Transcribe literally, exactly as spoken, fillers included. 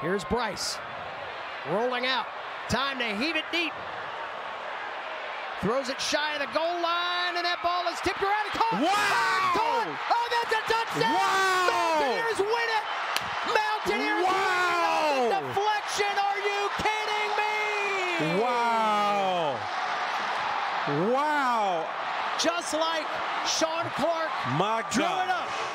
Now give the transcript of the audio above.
Here's Bryce. Rolling out. Time to heave it deep. Throws it shy of the goal line, and that ball is tipped around and caught. Wow! Caught. Oh, that's a touchdown! Wow! Mountaineers win it! Mountaineers Wow! win it! The deflection! Are you kidding me? Wow! Wow! Just like Sean Clark My drew God. it up.